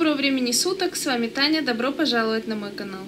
Доброго времени суток, с вами Таня, добро пожаловать на мой канал.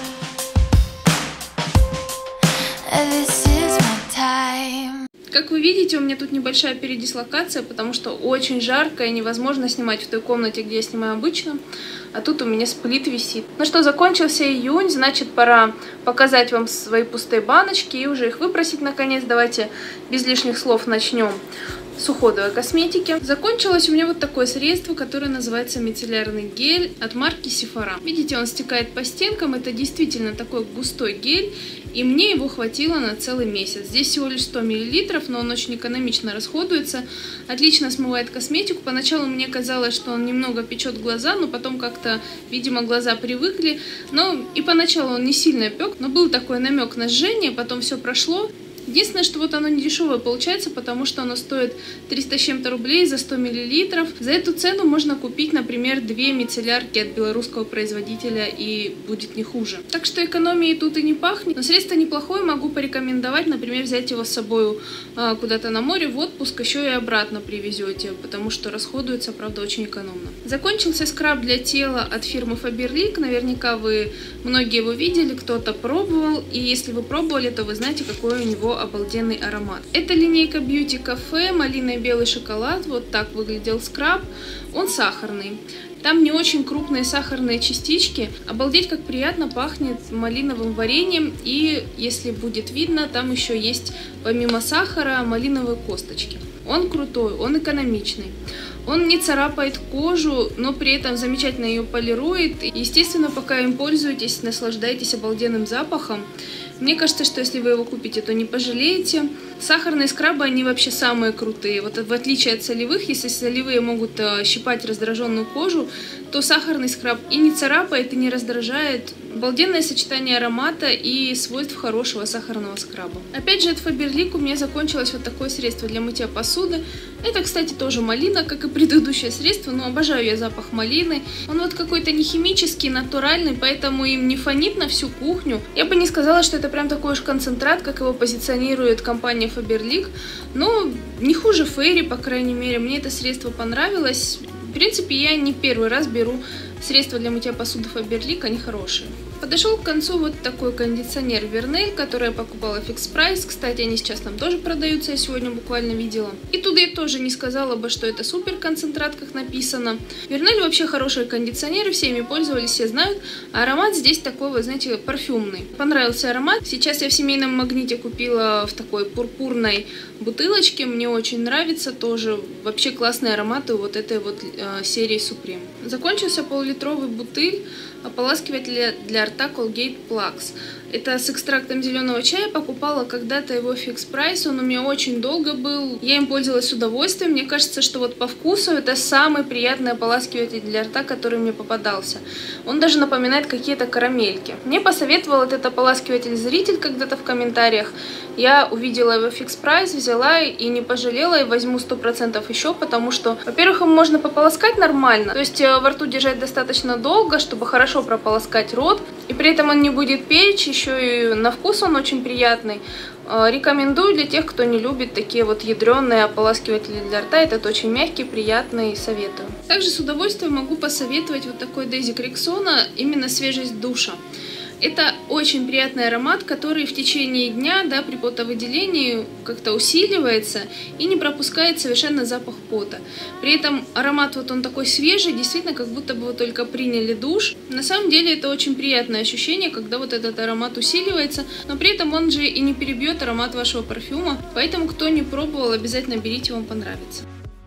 Как вы видите, у меня тут небольшая передислокация, потому что очень жарко и невозможно снимать в той комнате, где я снимаю обычно. А тут у меня сплит висит. Ну что, закончился июнь, значит пора показать вам свои пустые баночки и уже их выбросить наконец. Давайте без лишних слов начнем с уходовой косметики. Закончилось у меня вот такое средство, которое называется мицеллярный гель от марки Sephora. Видите, он стекает по стенкам, это действительно такой густой гель, и мне его хватило на целый месяц. Здесь всего лишь 100 мл, но он очень экономично расходуется, отлично смывает косметику. Поначалу мне казалось, что он немного печет глаза, но потом как-то, видимо, глаза привыкли. Но и поначалу он не сильно пек, но был такой намек на жжение, потом все прошло. Единственное, что вот оно не дешевое получается, потому что оно стоит 300 с чем-то рублей за 100 мл. За эту цену можно купить, например, 2 мицеллярки от белорусского производителя, и будет не хуже. Так что экономии тут и не пахнет. Но средство неплохое, могу порекомендовать, например, взять его с собой куда-то на море, в отпуск, еще и обратно привезете, потому что расходуется, правда, очень экономно. Закончился скраб для тела от фирмы Faberlic. Наверняка вы многие его видели, кто-то пробовал, и если вы пробовали, то вы знаете, какой у него обалденный аромат. Это линейка Beauty Cafe, малина и белый шоколад. Вот так выглядел скраб. Он сахарный. Там не очень крупные сахарные частички. Обалдеть, как приятно пахнет малиновым вареньем. И, если будет видно, там еще есть, помимо сахара, малиновые косточки. Он крутой, он экономичный. Он не царапает кожу, но при этом замечательно ее полирует. Естественно, пока им пользуетесь, наслаждайтесь обалденным запахом. Мне кажется, что если вы его купите, то не пожалеете. Сахарные скрабы, они вообще самые крутые. Вот в отличие от солевых, если солевые могут щипать раздраженную кожу, то сахарный скраб и не царапает, и не раздражает. Обалденное сочетание аромата и свойств хорошего сахарного скраба. Опять же, от Faberlic у меня закончилось вот такое средство для мытья посуды. Это, кстати, тоже малина, как и предыдущее средство, но обожаю я запах малины. Он вот какой-то не химический, натуральный, поэтому им не фонит на всю кухню. Я бы не сказала, что это прям такой уж концентрат, как его позиционирует компания Faberlic, но не хуже Fairy, по крайней мере. Мне это средство понравилось. В принципе, я не первый раз беру средства для мытья посуды Faberlic, они хорошие. Подошел к концу вот такой кондиционер Vernel, который я покупала в Fix Price. Кстати, они сейчас там тоже продаются, я сегодня буквально видела. И тут я тоже не сказала бы, что это супер концентрат, как написано. Vernel вообще хорошие кондиционеры, все ими пользовались, все знают. А аромат здесь такой, вы знаете, парфюмный. Понравился аромат. Сейчас я в семейном магните купила в такой пурпурной бутылочке. Мне очень нравится тоже. Вообще классные ароматы вот этой вот серии Supreme. Закончился пол-литровый бутыль ополаскивателя для рта Colgate Plax. Это с экстрактом зеленого чая. Покупала когда-то его в Fix Price. Он у меня очень долго был. Я им пользовалась с удовольствием. Мне кажется, что вот по вкусу это самый приятный ополаскиватель для рта, который мне попадался. Он даже напоминает какие-то карамельки. Мне посоветовал этот ополаскиватель зритель когда-то в комментариях. Я увидела его в Fix Price, взяла и не пожалела, и возьму 100% еще, потому что, во-первых, им можно пополоскать нормально, то есть во рту держать достаточно долго, чтобы хорошо прополоскать рот, и при этом он не будет печь, еще и на вкус он очень приятный. Рекомендую для тех, кто не любит такие вот ядреные ополаскиватели для рта. Этот очень мягкий, приятный, советую. Также с удовольствием могу посоветовать вот такой Daisy Rexona, именно свежесть душа. Это очень приятный аромат, который в течение дня, да, при потовыделении как-то усиливается и не пропускает совершенно запах пота. При этом аромат вот он такой свежий, действительно, как будто бы вы только приняли душ. На самом деле это очень приятное ощущение, когда вот этот аромат усиливается, но при этом он же и не перебьет аромат вашего парфюма. Поэтому, кто не пробовал, обязательно берите, вам понравится.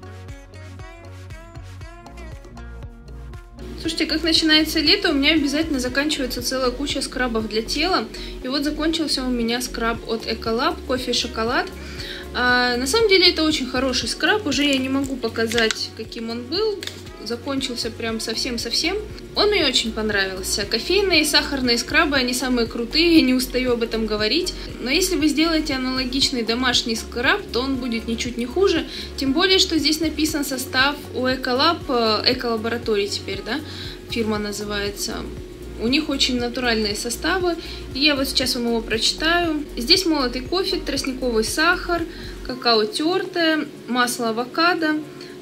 Слушайте, как начинается лето, у меня обязательно заканчивается целая куча скрабов для тела. И вот закончился у меня скраб от Ecolab, кофе и шоколад. На самом деле это очень хороший скраб, уже я не могу показать, каким он был. Закончился прям совсем-совсем. Он мне очень понравился. Кофейные и сахарные скрабы, они самые крутые, я не устаю об этом говорить. Но если вы сделаете аналогичный домашний скраб, то он будет ничуть не хуже. Тем более, что здесь написан состав у Ecolab, Эко-лабораторий теперь, да, фирма называется. У них очень натуральные составы. И я вот сейчас вам его прочитаю. Здесь молотый кофе, тростниковый сахар, какао тертое, масло авокадо,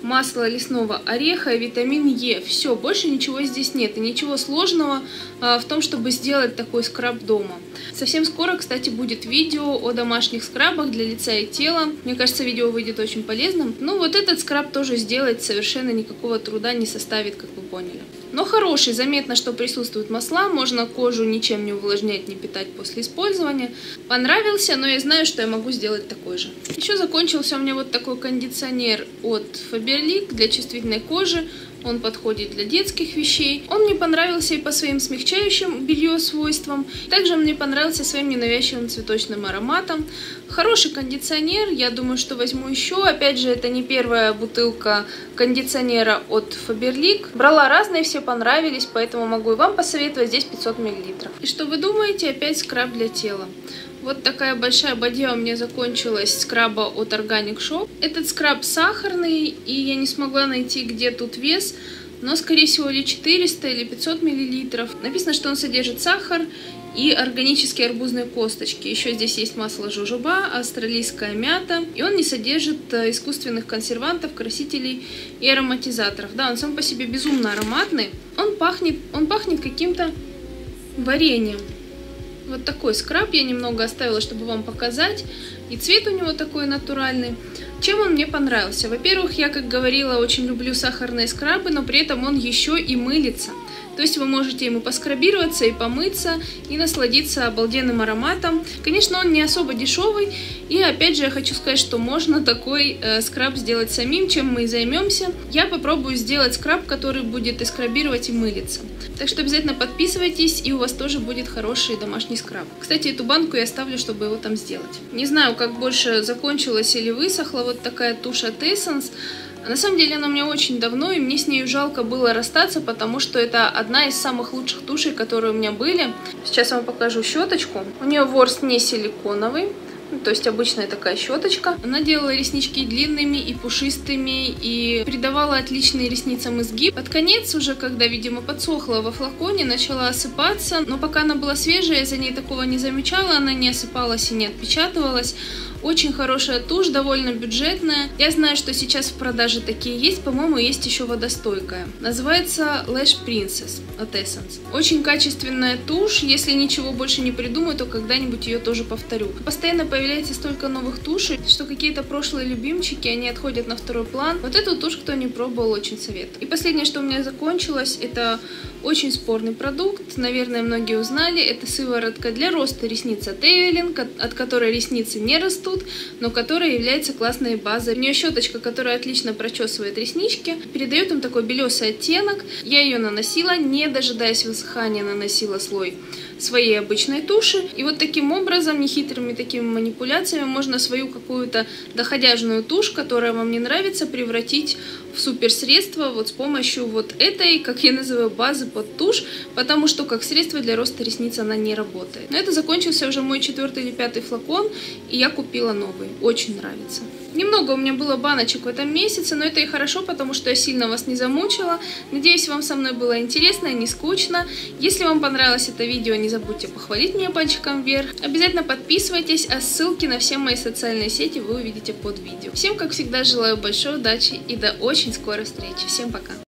масло лесного ореха и витамин Е. Все, больше ничего здесь нет. И ничего сложного в том, чтобы сделать такой скраб дома. Совсем скоро, кстати, будет видео о домашних скрабах для лица и тела. Мне кажется, видео выйдет очень полезным. Ну, вот этот скраб тоже сделать совершенно никакого труда не составит, как вы поняли. Но хороший, заметно, что присутствуют масла, можно кожу ничем не увлажнять, не питать после использования. Понравился, но я знаю, что я могу сделать такой же. Еще закончился у меня вот такой кондиционер от Faberlic для чувствительной кожи. Он подходит для детских вещей. Он мне понравился и по своим смягчающим белье свойствам. Также мне понравился своим ненавязчивым цветочным ароматом. Хороший кондиционер, я думаю, что возьму еще. Опять же, это не первая бутылка кондиционера от Faberlic. Брала разные, все понравились, поэтому могу и вам посоветовать. Здесь 500 мл. И что вы думаете? Опять скраб для тела. Вот такая большая бадья у меня закончилась скраба от Organic Shop. Этот скраб сахарный, и я не смогла найти, где тут вес, но, скорее всего, или 400, или 500 мл. Написано, что он содержит сахар и органические арбузные косточки. Еще здесь есть масло жожоба, австралийская мята, и он не содержит искусственных консервантов, красителей и ароматизаторов. Да, он сам по себе безумно ароматный. Он пахнет каким-то вареньем. Вот такой скраб я немного оставила, чтобы вам показать. И цвет у него такой натуральный. Чем он мне понравился? Во-первых, я, как говорила, очень люблю сахарные скрабы, но при этом он еще и мылится. То есть вы можете ему поскрабироваться и помыться, и насладиться обалденным ароматом. Конечно, он не особо дешевый. И опять же, я хочу сказать, что можно такой скраб сделать самим, чем мы и займемся. Я попробую сделать скраб, который будет и скрабировать, и мылиться. Так что обязательно подписывайтесь, и у вас тоже будет хороший домашний скраб. Кстати, эту банку я оставлю, чтобы его там сделать. Не знаю, как больше закончилась или высохла вот такая тушь от Essence. На самом деле она у меня очень давно, и мне с ней жалко было расстаться, потому что это одна из самых лучших тушей, которые у меня были. Сейчас я вам покажу щеточку. У нее ворс не силиконовый, то есть обычная такая щеточка. Она делала реснички длинными и пушистыми, и придавала отличный ресницам изгиб. Под конец уже, когда, видимо, подсохла во флаконе, начала осыпаться, но пока она была свежая, я за ней такого не замечала, она не осыпалась и не отпечатывалась. Очень хорошая тушь, довольно бюджетная. Я знаю, что сейчас в продаже такие есть. По-моему, есть еще водостойкая. Называется Lash Princess от Essence. Очень качественная тушь. Если ничего больше не придумаю, то когда-нибудь ее тоже повторю. Постоянно появляется столько новых тушей, что какие-то прошлые любимчики, они отходят на второй план. Вот эту тушь, кто не пробовал, очень советую. И последнее, что у меня закончилось, это очень спорный продукт. Наверное, многие узнали. Это сыворотка для роста ресниц от Evelyn, от которой ресницы не растут, но которая является классной базой. У нее щеточка, которая отлично прочесывает реснички, передает им такой белесый оттенок. Я ее наносила, не дожидаясь высыхания, наносила слой своей обычной туши. И вот таким образом, нехитрыми такими манипуляциями, можно свою какую-то доходяжную тушь, которая вам не нравится, превратить в суперсредство вот с помощью вот этой, как я называю, базы под тушь, потому что как средство для роста ресниц она не работает. Но это закончился уже мой 4-й или 5-й флакон, и я купила новый. Очень нравится. Немного у меня было баночек в этом месяце, но это и хорошо, потому что я сильно вас не замучила. Надеюсь, вам со мной было интересно и не скучно. Если вам понравилось это видео, не забудьте похвалить меня пальчиком вверх. Обязательно подписывайтесь, а ссылки на все мои социальные сети вы увидите под видео. Всем, как всегда, желаю большой удачи и до очень скорой встречи. Всем пока!